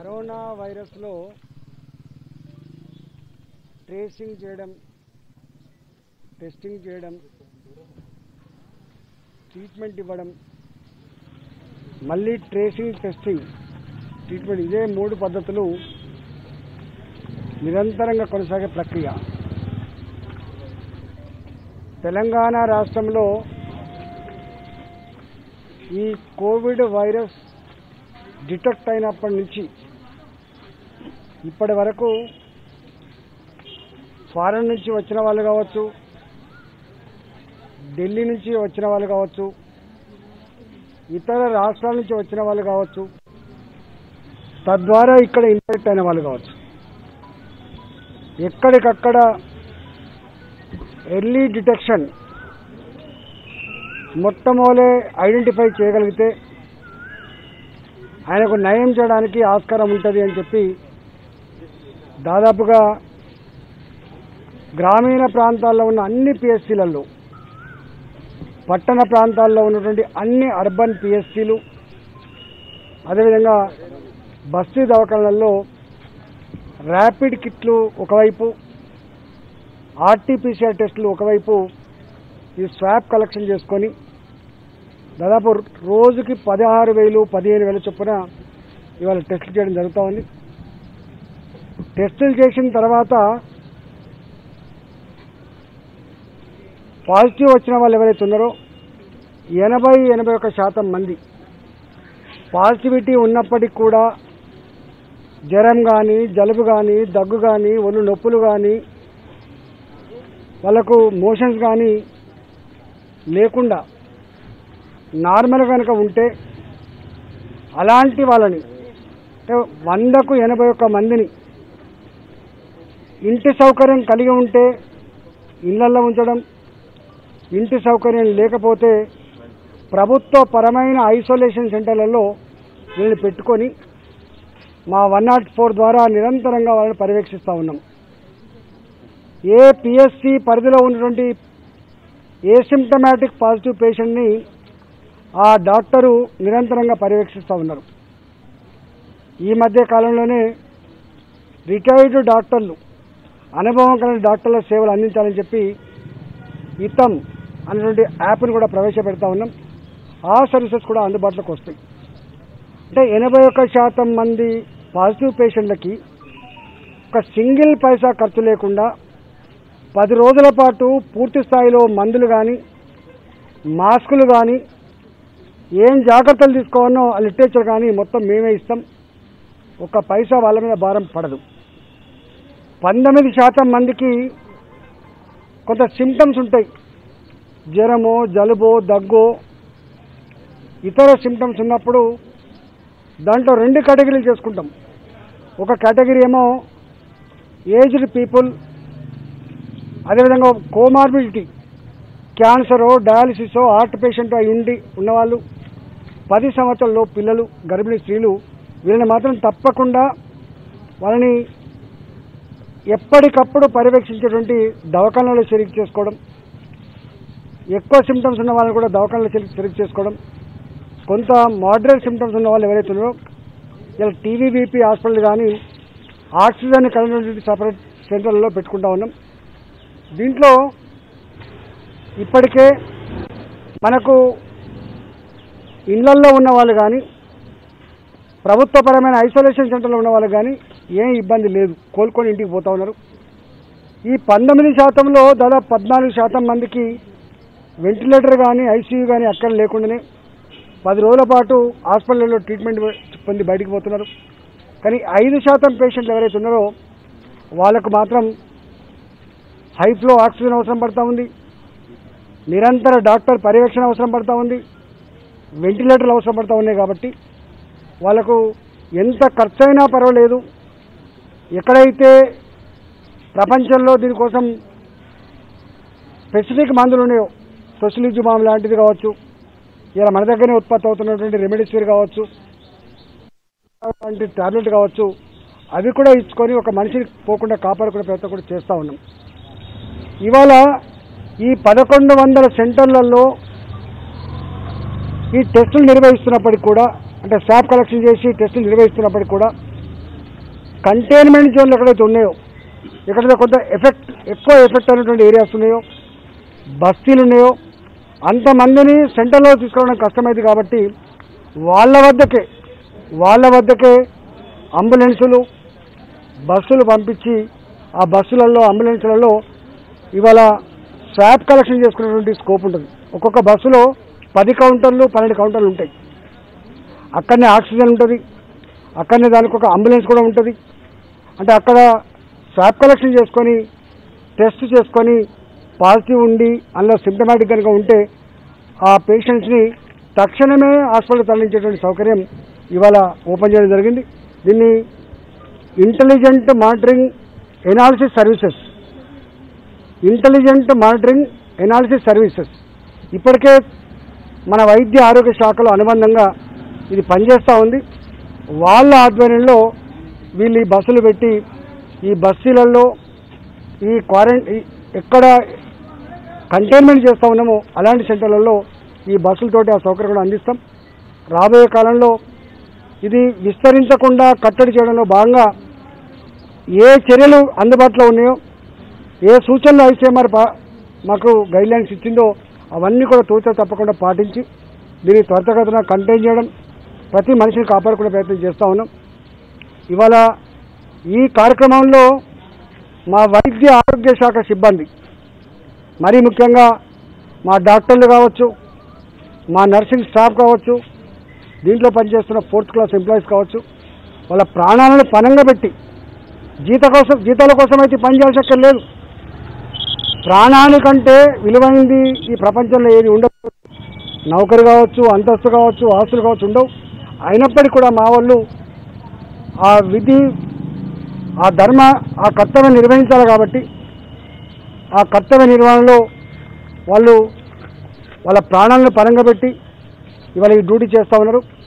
Corona వైరస్లో tracing చేయడం, testing చేయడం, ట్రీట్మెంట్ ఇవ్వడం, మళ్ళీ ట్రేసింగ్, టెస్టింగ్, ట్రీట్మెంట్, ఇదే 3 పద్ధతులు నిరంతరంగా కొనసాగే ప్రక్రియ. తెలంగాణ రాష్ట్రంలో ఈ కోవిడ్ వైరస్ డిటెక్ట్ అయినప్పటి నుంచి ఇప్పటి వరకు ఫారెన్ నుంచి వచ్చిన వాళ్ళు కావచ్చు, ఢిల్లీ నుంచి వచ్చిన వాళ్ళు కావచ్చు, ఇతర రాష్ట్రాల నుంచి వచ్చిన వాళ్ళు కావచ్చు, తద్వారా ఇక్కడ ఇన్ఫెక్ట్ అయిన వాళ్ళు కావచ్చు, ఎక్కడికక్కడ ఎర్లీ డిటెక్షన్ మొట్టమొదలే ఐడెంటిఫై చేయగలిగితే ఆయనకు నయం చేయడానికి ఆస్కారం ఉంటుంది అని చెప్పి దాదాపుగా గ్రామీణ ప్రాంతాల్లో ఉన్న అన్ని పిఎస్సీలలో, పట్టణ ప్రాంతాల్లో ఉన్నటువంటి అన్ని అర్బన్ పిఎస్సీలు, అదేవిధంగా బస్తీ దవాఖానాలలో ర్యాపిడ్ కిట్లు ఒకవైపు, ఆర్టీపీసీఆర్ టెస్టులు ఒకవైపు ఈ స్వాబ్ కలెక్షన్ చేసుకొని దాదాపు రోజుకి 16,000, 15,000 చొప్పున ఇవాళ టెస్టులు చేయడం జరుగుతూ ఉంది. టెస్టులు చేసిన తర్వాత పాజిటివ్ వచ్చిన వాళ్ళు ఎవరైతే ఉన్నారో 80-81% మంది పాజిటివిటీ ఉన్నప్పటికీ కూడా జ్వరం కానీ, జలుబు కానీ, దగ్గు కానీ, ఒళ్ళు నొప్పులు కానీ, వాళ్ళకు మోషన్స్ కానీ లేకుండా నార్మల్ కనుక ఉంటే అలాంటి వాళ్ళని, అంటే 100కు 81 మందిని ఇంటి సౌకర్యం కలిగి ఉంటే ఇళ్లల్లో ఉంచడం, ఇంటి సౌకర్యం లేకపోతే ప్రభుత్వ పరమైన ఐసోలేషన్ సెంటర్లలో వీళ్ళని పెట్టుకొని మా 104 ద్వారా నిరంతరంగా వాళ్ళని పర్యవేక్షిస్తూ ఉన్నాం. ఏ పిఎస్సి పరిధిలో ఉన్నటువంటి ఏసిమ్టమాటిక్ పాజిటివ్ పేషెంట్ని ఆ డాక్టరు నిరంతరంగా పర్యవేక్షిస్తూ ఉన్నారు. ఈ మధ్య కాలంలోనే రిటైర్డ్ డాక్టర్లు, అనుభవం కలిగిన డాక్టర్ల సేవలు అందించాలని చెప్పి ఇతం అనేటువంటి యాప్ను కూడా ప్రవేశపెడతా ఉన్నాం. ఆ సర్వీసెస్ కూడా అందుబాటులోకి వస్తాయి. అంటే 81% మంది పాజిటివ్ పేషెంట్లకి ఒక సింగిల్ పైసా ఖర్చు లేకుండా 10 రోజుల పాటు పూర్తి స్థాయిలో మందులు కానీ, మాస్కులు కానీ, ఏం జాగ్రత్తలు తీసుకోవాలో ఆ లిటరేచర్ కానీ మొత్తం మేమే ఇస్తాం. ఒక పైసా వాళ్ళ మీద భారం పడదు. 19% మందికి కొంత సిమ్టమ్స్ ఉంటాయి. జ్వరమో, జలుబో, దగ్గో, ఇతర సిమ్టమ్స్ ఉన్నప్పుడు దాంట్లో 2 కేటగిరీలు చేసుకుంటాం. ఒక కేటగిరీ ఏమో ఏజ్డ్ పీపుల్, అదేవిధంగా కోమార్బిడిటీ, క్యాన్సరో, డయాలిసిసో, హార్ట్ పేషెంట్ అయి ఉన్నవాళ్ళు, 10 సంవత్సరాల్లో పిల్లలు, గర్భిణీ స్త్రీలు, వీళ్ళని మాత్రం తప్పకుండా వాళ్ళని ఎప్పటికప్పుడు పర్యవేక్షించేటువంటి దవాఖానాలో చేరిక చేసుకోవడం, ఎక్కువ సిమ్టమ్స్ ఉన్న వాళ్ళని కూడా దవాఖానాలో చేరిక చేసుకోవడం, కొంత మోడరేట్ సిమ్టమ్స్ ఉన్న వాళ్ళు ఎవరైతే ఉన్నారో ఇలా టీవీబీపీ హాస్పిటల్ కానీ ఆక్సిజన్ కలిగినటువంటి సపరేట్ సెంటర్లలో పెట్టుకుంటా ఉన్నాం. దీంట్లో ఇప్పటికే మనకు ఇళ్లల్లో ఉన్న వాళ్ళు కానీ, ప్రభుత్వపరమైన ఐసోలేషన్ సెంటర్లో ఉన్న వాళ్ళు కానీ ఏం ఇబ్బంది లేదు, కోలుకొని ఇంటికి పోతా ఉన్నారు. ఈ 19%లో దాదాపు 14% మందికి వెంటిలేటర్ కానీ, ఐసీయూ కానీ అక్కడ లేకుండానే 10 రోజుల పాటు హాస్పిటల్లో ట్రీట్మెంట్ పొంది బయటికి పోతున్నారు. కానీ 5% పేషెంట్లు ఎవరైతే ఉన్నారో వాళ్ళకు మాత్రం హై ఫ్లో ఆక్సిజన్ అవసరం పడుతూ ఉంది, నిరంతర డాక్టర్ పర్యవేక్షణ అవసరం పడుతూ ఉంది, వెంటిలేటర్లు అవసరం పడుతూ ఉన్నాయి. కాబట్టి వాళ్ళకు ఎంత ఖర్చు అయినా పర్వాలేదు. ఎక్కడైతే ప్రపంచంలో దీనికోసం స్పెసిఫిక్ మందులు ఉన్నాయో, టొసిలిజుమాబ్ లాంటిది కావచ్చు, ఇలా మన దగ్గరనే ఉత్పత్తి అవుతున్నటువంటి రెమెడిసివిర్ కావచ్చు, లాంటి టాబ్లెట్ కావచ్చు, అవి కూడా ఇచ్చుకొని ఒక మనిషిని పోకుండా కాపాడుకునే ప్రయత్నం కూడా చేస్తూ ఉన్నాం. ఇవాళ ఈ 1100 సెంటర్లలో ఈ టెస్టులు నిర్వహిస్తున్నప్పటికీ కూడా, అంటే స్వాబ్ కలెక్షన్ చేసి టెస్టులు నిర్వహిస్తున్నప్పటికీ కూడా కంటైన్మెంట్ జోన్లు ఎక్కడైతే ఉన్నాయో, ఎక్కడైతే కొంత ఎక్కువ ఎఫెక్ట్ అయినటువంటి ఏరియాస్ ఉన్నాయో, బస్తీలు ఉన్నాయో, అంతమందిని సెంటర్లో తీసుకోవడం కష్టమైంది. కాబట్టి వాళ్ళ వద్దకే అంబులెన్సులు, బస్సులు పంపించి ఆ బస్సులలో, అంబులెన్సులలో ఇవాళ స్వాబ్ కలెక్షన్ చేసుకునేటువంటి స్కోప్ ఉంటుంది. ఒక్కొక్క బస్సులో 10 కౌంటర్లు, 12 కౌంటర్లు ఉంటాయి. అక్కడనే ఆక్సిజన్ ఉంటుంది, అక్కడనే దానికి ఒక అంబులెన్స్ కూడా ఉంటుంది. అంటే అక్కడ స్వాబ్ కలెక్షన్ చేసుకొని, టెస్ట్ చేసుకొని పాజిటివ్ ఉండి అందులో సిమ్టమాటిక్ కనుక ఉంటే ఆ పేషెంట్స్ని తక్షణమే హాస్పిటల్ తరలించేటువంటి సౌకర్యం ఇవాళ ఓపెన్ చేయడం జరిగింది. దీన్ని ఇంటెలిజెంట్ మానిటరింగ్ ఎనాలిసిస్ సర్వీసెస్ ఇప్పటికే మన వైద్య ఆరోగ్య శాఖలో అనుబంధంగా ఇది పనిచేస్తూ ఉంది. వాళ్ళ ఆధ్వర్యంలో వీళ్ళు ఈ బస్సులు పెట్టి ఈ బస్సులలో ఈ ఎక్కడ కంటైన్మెంట్ చేస్తూ ఉన్నామో అలాంటి సెంటర్లలో ఈ బస్సులతోటి ఆ సౌకర్యం కూడా అందిస్తాం. రాబోయే కాలంలో ఇది విస్తరించకుండా కట్టడి చేయడంలో భాగంగా ఏ చర్యలు అందుబాటులో ఉన్నాయో, ఏ సూచనలు ఐసీఎంఆర్ మాకు గైడ్లైన్స్ ఇచ్చిందో అవన్నీ కూడా తూచా తప్పకుండా పాటించి దీన్ని త్వరితగతిన కంటైన్ చేయడం, ప్రతి మనిషిని కాపాడుకునే ప్రయత్నం చేస్తూ ఉన్నాం. ఇవాళ ఈ కార్యక్రమంలో మా వైద్య ఆరోగ్య శాఖ సిబ్బంది, మరీ ముఖ్యంగా మా డాక్టర్లు కావచ్చు, మా నర్సింగ్ స్టాఫ్ కావచ్చు, దీంట్లో పనిచేస్తున్న 4th క్లాస్ ఎంప్లాయీస్ కావచ్చు, వాళ్ళ ప్రాణాలను పణంగా పెట్టి జీతాల కోసం అయితే పనిచేయాల్సి లేదు. ప్రాణానికంటే విలువైంది ఈ ప్రపంచంలో ఏది ఉండదు. నౌకరు కావచ్చు, అంతస్తు కావచ్చు, ఆస్తులు కావచ్చు ఉండవు. అయినప్పటికీ కూడా మా వాళ్ళు ఆ విధి, ఆ ధర్మ, ఆ కర్తవ్యం నిర్వహించాలి. కాబట్టి ఆ కర్తవ్య నిర్వహణలో వాళ్ళు వాళ్ళ ప్రాణాలను పరంగా పెట్టి ఇవాళ ఈ డ్యూటీ చేస్తూ ఉన్నారు.